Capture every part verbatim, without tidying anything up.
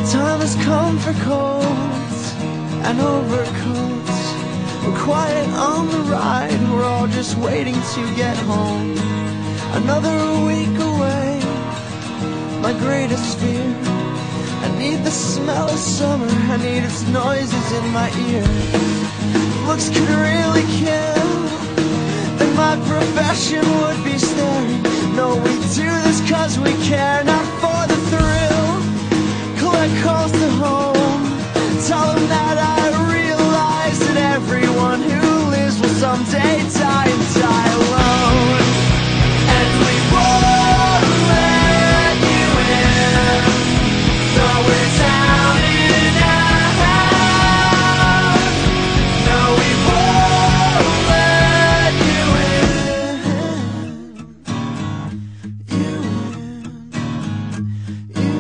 Time has come for coats and overcoats. We're quiet on the ride, we're all just waiting to get home. Another week away, my greatest fear. I need the smell of summer, I need its noises in my ear. Looks could really kill, then my profession would be staring. No, we do this cause we care, not for the thrill. Collect calls to home, tell them that I realize that everyone who lives will someday die and die alone. And we won't let you in, though we're down and out. No, we won't let you in. You in, you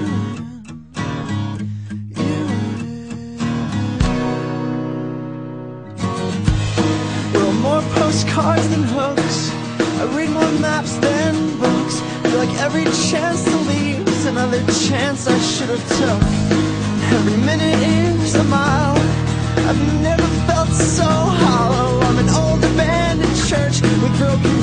in, you in. More postcards than hooks, I read more maps than books. Feel like every chance to leave is another chance I should have took. Every minute is a mile, I've never felt so hollow. I'm an old abandoned church with broken